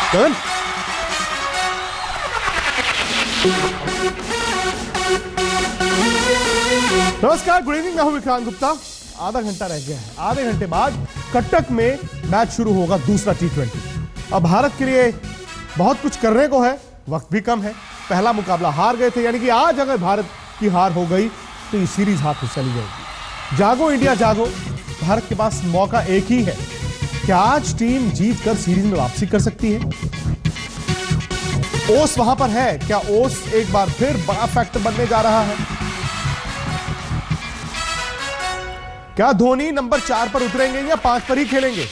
गगन, नमस्कार, good evening. मैं हूं विक्रांत गुप्ता। आधा घंटा रह गया है। आधे घंटे बाद कटक में मैच शुरू होगा, दूसरा T20। अब भारत के लिए बहुत कुछ करने को है, वक्त भी कम है। पहला मुकाबला हार गए थे, यानी कि आज अगर भारत की हार हो गई तो ये सीरीज हाथ से चली जाएगी। जागो इंडिया जागो, भारत के पास मौका एक ही है। क्या आज टीम जीत कर सीरीज में वापसी कर सकती है? ओस वहां पर है, क्या ओस एक बार फिर बड़ा फैक्टर बनने जा रहा है? क्या धोनी नंबर 4 पर उतरेंगे या 5 पर ही खेलेंगे?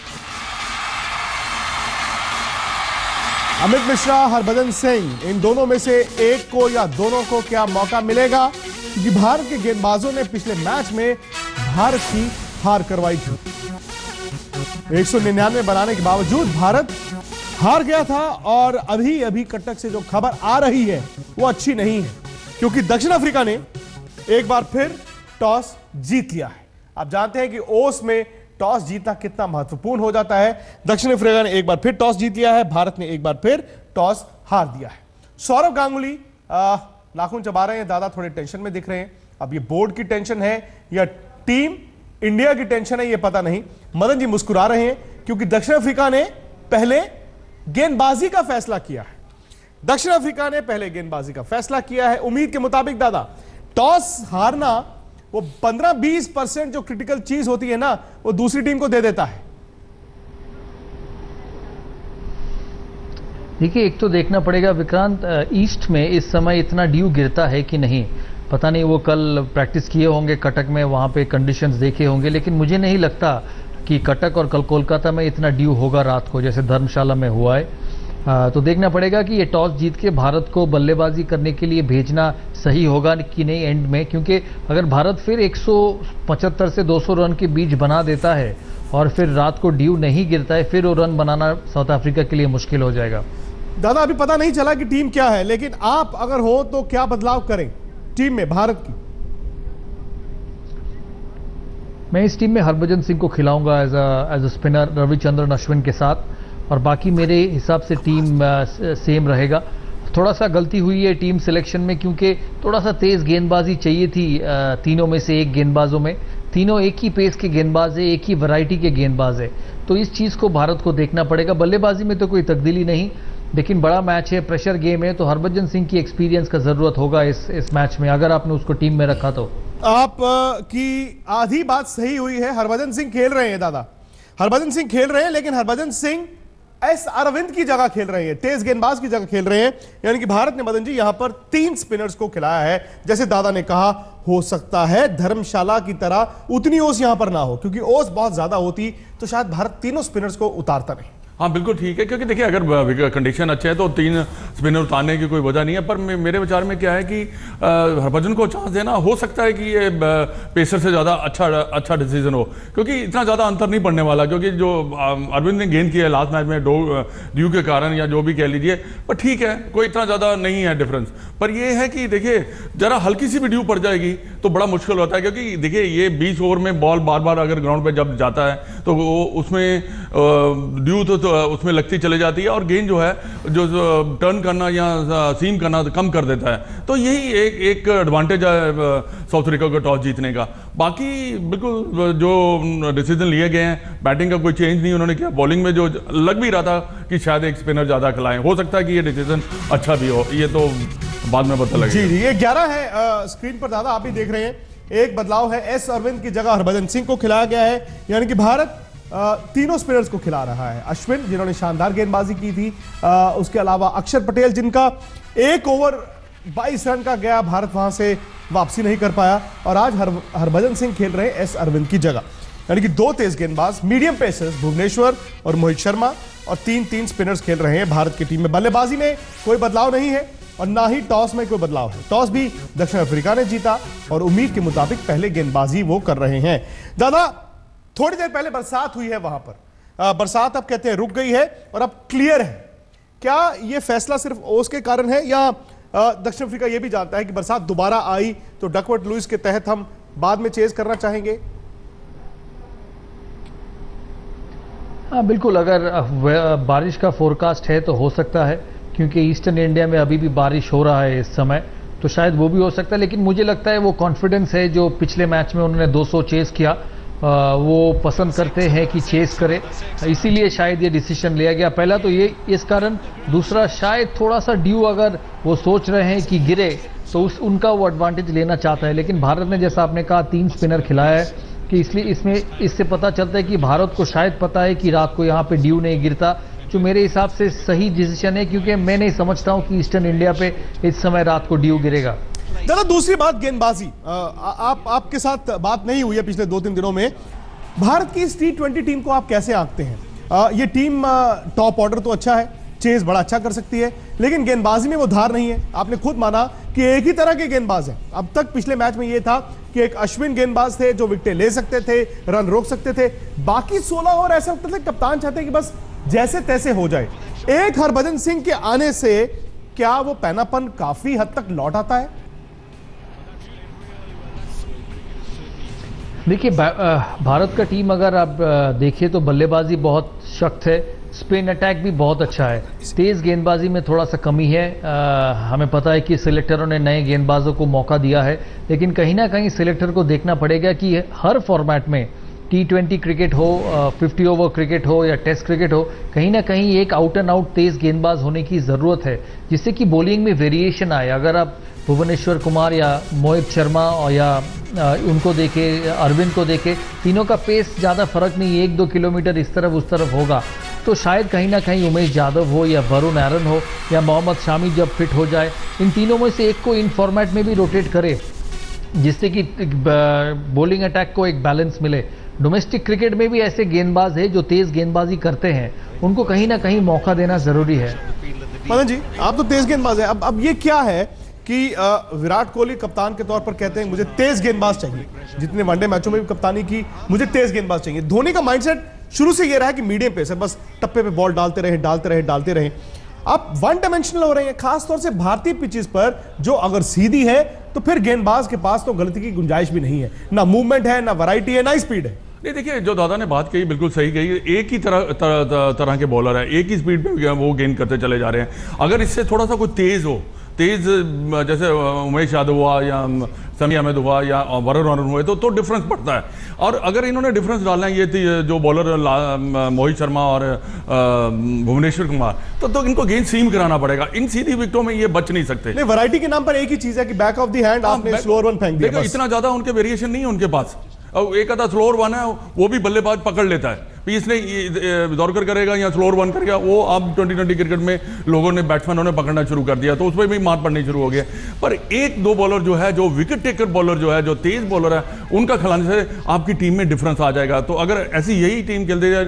अमित मिश्रा, हरभजन सिंह, इन दोनों में से एक को या दोनों को क्या मौका मिलेगा? क्योंकि भारत के गेंदबाजों ने पिछले मैच में भारत की हार करवाई थी। 199 बनाने के बावजूद भारत हार गया था। और अभी अभी कटक से जो खबर आ रही है वो अच्छी नहीं है, क्योंकि दक्षिण अफ्रीका ने एक बार फिर टॉस जीत लिया है। आप जानते हैं कि ओस में टॉस जीतना कितना महत्वपूर्ण हो जाता है। दक्षिण अफ्रीका ने एक बार फिर टॉस जीत लिया है, भारत ने एक बार फिर टॉस हार दिया है। सौरव गांगुली नाखून चबा रहे हैं, दादा थोड़े टेंशन में दिख रहे हैं। अब ये बोर्ड की टेंशन है या टीम इंडिया की टेंशन है, ये पता नहीं। मदन जी मुस्कुरा रहे हैं क्योंकि दक्षिण अफ्रीका ने पहले गेंदबाजी का फैसला किया है। दक्षिण अफ्रीका ने पहले गेंदबाजी का फैसला किया है। उम्मीद के मुताबिक दादा, टॉस हारना वो 15-20% जो क्रिटिकल चीज होती है ना, वो दूसरी टीम को दे देता है। देखिए, एक तो देखना पड़ेगा विक्रांत, ईस्ट में इस समय इतना ड्यू गिरता है कि नहीं, पता नहीं। वो कल प्रैक्टिस किए होंगे कटक में, वहां पे कंडीशंस देखे होंगे, लेकिन मुझे नहीं लगता कि कटक और कल कोलकाता में इतना ड्यू होगा रात को जैसे धर्मशाला में हुआ है। तो देखना पड़ेगा कि ये टॉस जीत के भारत को बल्लेबाजी करने के लिए भेजना सही होगा कि नहीं एंड में, क्योंकि अगर भारत फिर 175 से 200 रन के बीच बना देता है और फिर रात को ड्यू नहीं गिरता है, फिर वो रन बनाना साउथ अफ्रीका के लिए मुश्किल हो जाएगा। दादा, अभी पता नहीं चला कि टीम क्या है, लेकिन आप अगर हो तो क्या बदलाव करें टीम में भारत की? मैं इस टीम में हरभजन सिंह को खिलाऊंगा as a spinner Ravichandran Ashwin के साथ, और बाकी मेरे हिसाब से टीम सेम रहेगा। थोड़ा सा गलती हुई है टीम सिलेक्शन में, क्योंकि थोड़ा सा तेज गेंदबाजी चाहिए थी तीनों में से एक गेंदबाजों में। तीनों एक ही पेस के गेंदबाज है, एक ही वैरायटी के गेंदबाज है, तो इस चीज़ को भारत को देखना पड़ेगा। बल्लेबाजी में तो कोई तब्दीली नहीं, लेकिन बड़ा मैच है, प्रेशर गेम है, तो हरभजन सिंह की एक्सपीरियंस का जरूरत होगा इस मैच में, अगर आपने उसको टीम में रखा तो। आप की आधी बात सही हुई है। हरभजन सिंह खेल रहे हैं दादा, हरभजन सिंह खेल रहे हैं, लेकिन हरभजन सिंह एस अरविंद की जगह खेल रहे हैं, तेज गेंदबाज की जगह खेल रहे हैं। यानी कि भारत ने मदन जी यहां पर 3 स्पिनर्स को खिलाया है। जैसे दादा ने कहा, हो सकता है धर्मशाला की तरह उतनी ओस यहां पर ना हो, क्योंकि ओस बहुत ज्यादा होती तो शायद भारत तीनों स्पिनर्स को उतारता नहीं। हाँ, बिल्कुल ठीक है, क्योंकि देखिए अगर कंडीशन अच्छे है तो 3 स्पिनर उतारने की कोई वजह नहीं है। पर मेरे विचार में क्या है कि हरभजन को चांस देना, हो सकता है कि ये पेसर से ज़्यादा अच्छा डिसीजन हो, क्योंकि इतना ज़्यादा अंतर नहीं पड़ने वाला। क्योंकि जो अरविंद ने गेंद किया है लास्ट मैच में ड्यू के कारण या जो भी कह लीजिए, पर ठीक है, कोई इतना ज़्यादा नहीं है डिफरेंस। पर ये है कि देखिए ज़रा हल्की सी भी ड्यू पड़ जाएगी तो बड़ा मुश्किल होता है, क्योंकि देखिए ये 20 ओवर में बॉल बार बार अगर ग्राउंड पर जब जाता है तो वो उसमें ड्यू तो उसमें लगती चले जाती है, और गेंद जो है जो टर्न करना या सीम करना कम कर देता है। तो यही एक एडवांटेज है साउथ अफ्रीका को टॉस जीतने का। बाकी बिल्कुल जो डिसीजन लिए गए हैं, बैटिंग का कोई चेंज नहीं उन्होंने किया। बॉलिंग में जो लग भी रहा था कि शायद एक स्पिनर ज़्यादा खिलाएं, हो सकता है कि ये डिसीजन अच्छा भी हो, ये तो बाद में पता लगेगा। जी, ये 11 है स्क्रीन पर दादा, आप भी देख रहे हैं। एक बदलाव है, एस अरविंद की जगह हरभजन सिंह को खिलाया गया है। यानी कि भारत तीनों स्पिनर्स को खिला रहा है। अश्विन, जिन्होंने शानदार गेंदबाजी की थी, उसके अलावा अक्षर पटेल, जिनका 1 ओवर 22 रन का गया, भारत वहां से वापसी नहीं कर पाया, और आज हरभजन सिंह खेल रहे हैं एस अरविंद की जगह। यानी कि 2 तेज गेंदबाज, मीडियम पेसर्स भुवनेश्वर और मोहित शर्मा, और 3 स्पिनर्स खेल रहे हैं भारत की टीम में। बल्लेबाजी में कोई बदलाव नहीं है और ना ही टॉस में कोई बदलाव है। टॉस भी दक्षिण अफ्रीका ने जीता और उम्मीद के मुताबिक पहले गेंदबाजी वो कर रहे हैं। दादा, थोड़ी देर पहले बरसात हुई है वहां पर, बरसात अब कहते हैं रुक गई है और अब क्लियर है। क्या यह फैसला सिर्फ ओस के कारण है, या दक्षिण अफ्रीका यह भी जानता है कि बरसात दोबारा आई तो डकवर्थ लुईस के तहत हम बाद में चेज करना चाहेंगे? हाँ बिल्कुल, अगर बारिश का फोरकास्ट है तो हो सकता है, क्योंकि ईस्टर्न इंडिया में अभी भी बारिश हो रहा है इस समय, तो शायद वो भी हो सकता है। लेकिन मुझे लगता है वो कॉन्फिडेंस है जो पिछले मैच में उन्होंने 200 चेस किया, वो पसंद करते हैं कि चेस करे, इसीलिए शायद ये डिसीजन लिया गया। पहला तो ये इस कारण, दूसरा शायद थोड़ा सा ड्यू अगर वो सोच रहे हैं कि गिरे तो उनका वो एडवांटेज लेना चाहता है। लेकिन भारत ने, जैसा आपने कहा, 3 स्पिनर खिलाया है, कि इसलिए इससे पता चलता है कि भारत को शायद पता है कि रात को यहाँ पे ड्यू नहीं गिरता, जो मेरे हिसाब से सही डिसीजन है, क्योंकि मैं नहीं समझता हूँ कि ईस्टर्न इंडिया पे इस समय रात को ड्यू गिरेगा। दादा, दूसरी बात गेंदबाजी, आपके साथ बात नहीं हुई है पिछले 2-3 दिनों में। भारत की इस T20 टीम को आप कैसे आंकते हैं? ये टीम टॉप ऑर्डर तो अच्छा है, चेज बड़ा अच्छा कर सकती है, लेकिन गेंदबाजी में वो धार नहीं है। आपने खुद माना कि एक ही तरह के गेंदबाज हैं। अब तक पिछले मैच में ये था कि एक अश्विन गेंदबाज थे जो विकेटें ले सकते थे, रन रोक सकते थे, बाकी 16 ओवर ऐसा लगता था कप्तान चाहते कि बस जैसे तैसे हो जाए। एक हरभजन सिंह के आने से क्या वो पैनापन काफी हद तक लौट आता है? देखिए, भारत का टीम अगर आप देखिए तो बल्लेबाजी बहुत सख्त है, स्पिन अटैक भी बहुत अच्छा है, तेज गेंदबाजी में थोड़ा सा कमी है। हमें पता है कि सिलेक्टरों ने नए गेंदबाजों को मौका दिया है, लेकिन कहीं ना कहीं सिलेक्टर को देखना पड़ेगा कि हर फॉर्मेट में, T20 क्रिकेट हो, 50 ओवर क्रिकेट हो या टेस्ट क्रिकेट हो, कहीं ना कहीं एक आउट एंड आउट तेज गेंदबाज होने की ज़रूरत है, जिससे कि बॉलिंग में वेरिएशन आए। अगर आप भुवनेश्वर कुमार या मोहित शर्मा और या उनको देखे, अरविंद को देखे, तीनों का पेस ज़्यादा फर्क नहीं, 1-2 किलोमीटर इस तरफ उस तरफ होगा, तो शायद कहीं ना कहीं उमेश यादव हो या वरुण आरन हो या मोहम्मद शामी जब फिट हो जाए, इन तीनों में से एक को इन फॉर्मेट में भी रोटेट करे, जिससे कि बॉलिंग अटैक को एक बैलेंस मिले। डोमेस्टिक क्रिकेट में भी ऐसे गेंदबाज है जो तेज गेंदबाजी करते हैं, उनको कहीं ना कहीं मौका देना जरूरी है। मदन जी, आप तो तेज गेंदबाज हैं, अब ये क्या है कि विराट कोहली कप्तान के तौर पर कहते हैं मुझे तेज गेंदबाज चाहिए, जितने वनडे मैचों में भी कप्तानी की, मुझे तेज गेंदबाज चाहिए। धोनी का माइंडसेट शुरू से ये रहा कि मीडियम पेसर, बस टप्पे पे बॉल डालते रहे। आप वन डायमेंशनल हो रहे हैं, खासतौर से भारतीय पिचेस पर, जो अगर सीधी है तो फिर गेंदबाज के पास तो गलती की गुंजाइश भी नहीं है, ना मूवमेंट है, ना वैरायटी है, ना स्पीड है। नहीं, देखिए, जो दादा ने बात कही बिल्कुल सही कही। एक ही तरह के बॉलर है, एक ही स्पीड पे वो गेंद करते चले जा रहे हैं। अगर इससे थोड़ा सा कोई तेज जैसे उमेश यादव हुआ या समी अहमद हुआ या वरुण आरन हुए तो डिफरेंस पड़ता है। और अगर इन्होंने डिफरेंस डालना है, ये जो बॉलर मोहित शर्मा और भुवनेश्वर कुमार, तो इनको गेंद सीम कराना पड़ेगा। इन सीधी विकेटों में ये बच नहीं सकते। नहीं, वैरायटी के नाम पर एक ही चीज है कि बैक ऑफ द हैंड आपने स्लोअर वन फेंक दिया, इतना ज्यादा उनके वेरिएशन नहीं है उनके पास। और एक आधा स्लोअर वन है, वो भी बल्लेबाज पकड़ लेता है, इसने दौड़कर करेगा या स्लोअर वन करेगा, वो अब 2020 क्रिकेट में लोगों ने, बैट्समैनों ने पकड़ना शुरू कर दिया, तो उसमें भी मार पड़नी शुरू हो गया। पर 1-2 बॉलर जो है, जो विकेट टेकर बॉलर जो है, जो तेज बॉलर है, उनका खिलाने से आपकी टीम में डिफरेंस आ जाएगा। तो अगर ऐसी यही टीम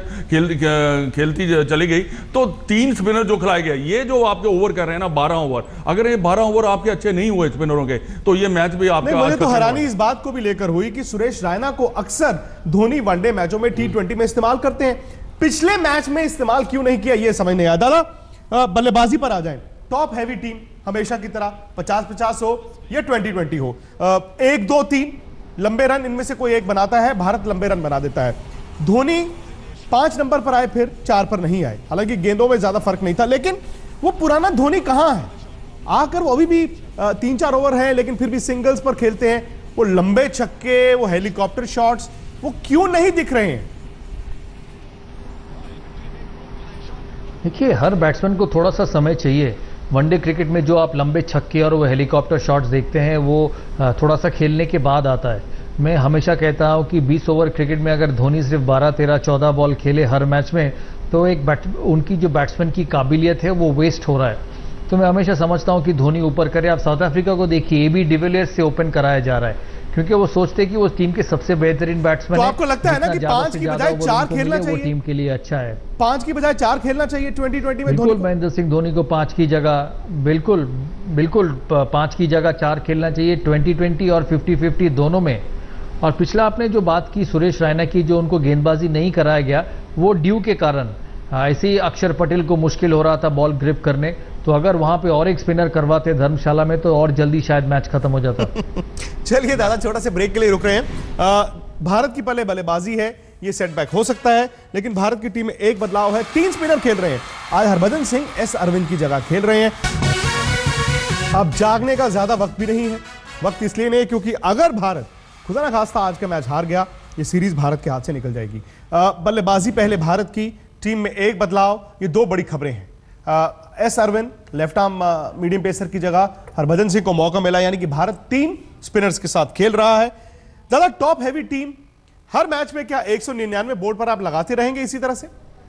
खेलती चली गई तो 3 स्पिनर जो खिलाए गए, ये जो आपके ओवर कर रहे हैं ना 12 ओवर, अगर ये 12 ओवर आपके अच्छे नहीं हुए स्पिनरों के, तो ये मैच भी आपका। मुझे तो हैरानी इस बात को भी लेकर हुई कि सुरेश रैना को अक्सर धोनी वनडे मैचों में T20 में इस्तेमाल करते हैं, पिछले मैच में इस्तेमाल क्यों नहीं किया, यह समझ नहीं आया। दादा, बल्लेबाजी पर आ जाएं, टॉप हैवी टीम हमेशा की तरह 50-50 हो या 20-20 हो, 1-2-3 लंबे रन इनमें से कोई एक बनाता है, भारत लंबे रन बना देता है। धोनी 5 नंबर पर आए, फिर 4 पर नहीं आए, हालांकि गेंदों में ज्यादा फर्क नहीं था, लेकिन वो पुराना धोनी कहां है? आकर वो अभी भी 3-4 ओवर है, लेकिन फिर भी सिंगल्स पर खेलते हैं, वो लंबे छक्के, वो हेलीकॉप्टर शॉट्स, वो क्यों नहीं दिख रहे हैं? देखिए, हर बैट्समैन को थोड़ा सा समय चाहिए। वनडे क्रिकेट में जो आप लंबे छक्के और वो हेलीकॉप्टर शॉट्स देखते हैं, वो थोड़ा सा खेलने के बाद आता है। मैं हमेशा कहता हूं कि 20 ओवर क्रिकेट में अगर धोनी सिर्फ 12, 13, 14 बॉल खेले हर मैच में, तो एक उनकी जो बैट्समैन की काबिलियत है वो वेस्ट हो रहा है। तो मैं हमेशा समझता हूं कि धोनी ऊपर करे। आप साउथ अफ्रीका को देखिए, AB डिविलियर्स से ओपन कराया जा रहा है, क्योंकि वो सोचते हैं कि वो टीम के सबसे बेहतरीन बैट्समैन है। तो आपको लगता है ना कि 5 की बजाय 4 खेलना चाहिए, वो टीम के लिए अच्छा है। 5 की बजाय 4 खेलना चाहिए 2020 में। बिल्कुल, महेंद्र सिंह धोनी को 5 की जगह, बिल्कुल 5 की जगह 4 खेलना चाहिए 2020 और 50-50 दोनों में। और पिछला आपने जो बात की सुरेश रैना की, जो उनको गेंदबाजी नहीं कराया गया, वो ड्यू के कारण, ऐसे ही अक्षर पटेल को मुश्किल हो रहा था बॉल ग्रिप करने, तो अगर वहां पे और एक स्पिनर करवाते धर्मशाला में तो और जल्दी शायद मैच खत्म हो जाता। चलिए दादा, छोटा से ब्रेक के लिए रुक रहे हैं। भारत की पहले बल्लेबाजी है, ये सेटबैक हो सकता है, लेकिन भारत की टीम में एक बदलाव है, 3 स्पिनर खेल रहे हैं। आज हरभजन सिंह एस अरविंद की जगह खेल रहे हैं। अब जागने का ज्यादा वक्त भी नहीं है। वक्त इसलिए नहीं क्योंकि अगर भारत खुदा ना खास्ता आज का मैच हार गया, ये सीरीज भारत के हाथ से निकल जाएगी। बल्लेबाजी पहले भारत की, टीम में एक बदलाव, ये 2 बड़ी खबरें हैं। S Arvind left arm medium pacer की जगह हरभजन सिंह को मौका मिला, यानी कि भारत 3 स्पिनर्स के साथ खेल रहा है। दादा, टॉप हैवी टीम, हर मैच में क्या 199 बोर्ड पर आप लगाते रहेंगे इसी तरह से?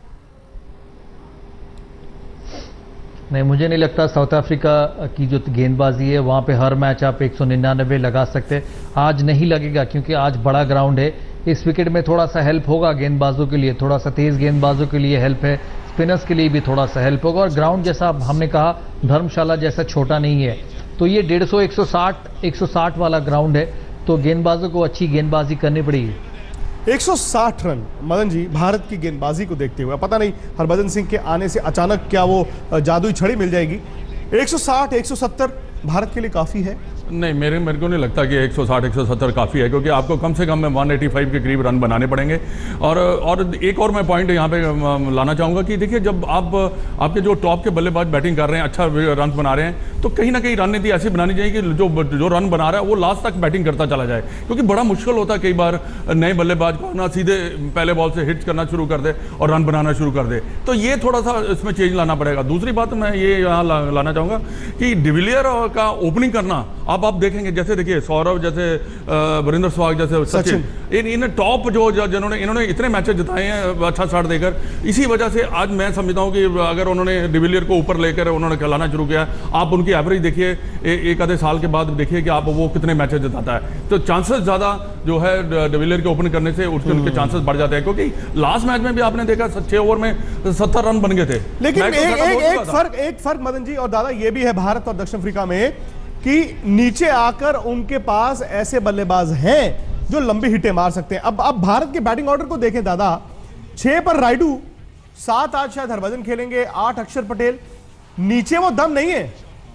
नहीं, मुझे नहीं लगता साउथ अफ्रीका की जो गेंदबाजी है वहां पे हर मैच आप 199 लगा सकते। आज नहीं लगेगा क्योंकि आज बड़ा ग्राउंड है। इस विकेट में थोड़ा सा हेल्प होगा गेंदबाजों के लिए, थोड़ा सा तेज गेंदबाजों के लिए हेल्प है, स्पिनर्स के लिए भी थोड़ा सा हेल्प होगा। और ग्राउंड जैसा हमने कहा धर्मशाला जैसा छोटा नहीं है, तो ये 150 160 वाला ग्राउंड है, तो गेंदबाजों को अच्छी गेंदबाजी करनी पड़ेगी। 160 रन मदन जी भारत की गेंदबाजी को देखते हुए, पता नहीं हरभजन सिंह के आने से अचानक क्या वो जादुई छड़ी मिल जाएगी। 160 170 भारत के लिए काफी है? नहीं, मेरे को नहीं लगता कि 160 170 काफ़ी है, क्योंकि आपको कम से कम 185 के करीब रन बनाने पड़ेंगे। और एक और मैं पॉइंट यहाँ पे लाना चाहूँगा कि देखिए, जब आप आपके जो टॉप के बल्लेबाज बैटिंग कर रहे हैं, अच्छा रन बना रहे हैं, तो कहीं ना कहीं रणनीति ऐसी बनानी चाहिए कि जो रन बना रहा है वो लास्ट तक बैटिंग करता चला जाए, क्योंकि बड़ा मुश्किल होता है कई बार नए बल्लेबाज को ना सीधे पहले बॉल से हिट करना शुरू कर दे और रन बनाना शुरू कर दे। तो ये थोड़ा सा इसमें चेंज लाना पड़ेगा। दूसरी बात मैं ये यहाँ लाना चाहूँगा कि डिविलियर का ओपनिंग करना, आप देखेंगे, जैसे देखिए सौरव, जैसे वीरेंद्र सहवाग, जैसे सचिन, इन टॉप जिन्होंने इन्होंने इतने मैचेस जिताए हैं अच्छा स्टार्ट देकर, इसी वजह से आज मैं समझता हूं कि अगर उन्होंने डिविलियर को ऊपर लेकर उन्होंने खिलाना शुरू किया, आप उनकी एवरेज देखिए, एक आधे साल के बाद देखिए कि आप वो कितने मैचेस जिताता है। तो चांसेस ज्यादा जो है डिविलियर के ओपन करने से उनके चांसेस बढ़ जाते हैं, क्योंकि लास्ट मैच में भी आपने देखा 6 ओवर में 70 रन बन गए थे। लेकिन एक फर्क मदन जी और दादा ये भी है भारत और दक्षिण अफ्रीका में कि नीचे आकर उनके पास ऐसे बल्लेबाज हैं जो लंबी हिटें मार सकते हैं। अब भारत के बैटिंग ऑर्डर को देखें दादा, 6 पर राइडू, 7 आज शायद हरभजन खेलेंगे, 8 अक्षर पटेल, नीचे वो दम नहीं है।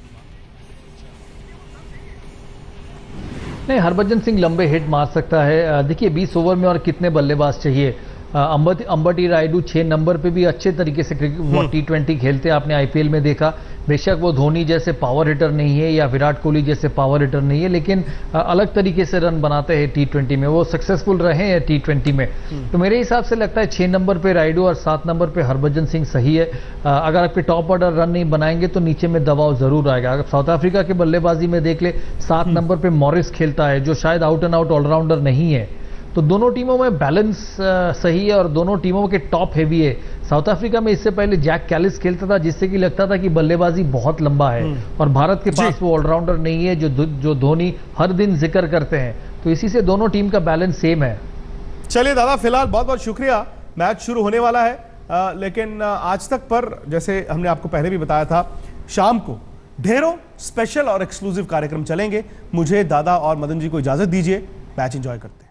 नहीं, हरभजन सिंह लंबे हिट मार सकता है। देखिए 20 ओवर में और कितने बल्लेबाज चाहिए। अंबटी रायडू 6 नंबर पे भी अच्छे तरीके से T20 खेलते हैं, आपने आईपीएल में देखा। बेशक वो धोनी जैसे पावर हिटर नहीं है या विराट कोहली जैसे पावर हिटर नहीं है, लेकिन अलग तरीके से रन बनाते हैं T20 में, वो सक्सेसफुल रहे हैं T20 में। तो मेरे हिसाब से लगता है 6 नंबर पे रायडू और 7 नंबर पे हरभजन सिंह सही है। अगर आपके टॉप ऑर्डर रन नहीं बनाएंगे तो नीचे में दबाव जरूर आएगा। अगर साउथ अफ्रीका के बल्लेबाजी में देख ले, 7 नंबर पे मॉरिस खेलता है जो शायद आउट एंड आउट ऑलराउंडर नहीं है। तो दोनों टीमों में बैलेंस सही है और दोनों टीमों के टॉप हैवी है। साउथ अफ्रीका में इससे पहले जैक कैलिस खेलता था, जिससे कि लगता था कि बल्लेबाजी बहुत लंबा है, और भारत के पास वो ऑलराउंडर नहीं है जो धोनी हर दिन जिक्र करते हैं। तो इसी से दोनों टीम का बैलेंस सेम है। चलिए दादा, फिलहाल बहुत बहुत शुक्रिया। मैच शुरू होने वाला है, लेकिन आज तक पर जैसे हमने आपको पहले भी बताया था, शाम को ढेरों स्पेशल और एक्सक्लूसिव कार्यक्रम चलेंगे। मुझे, दादा और मदन जी को इजाजत दीजिए, मैच एंजॉय करते हैं।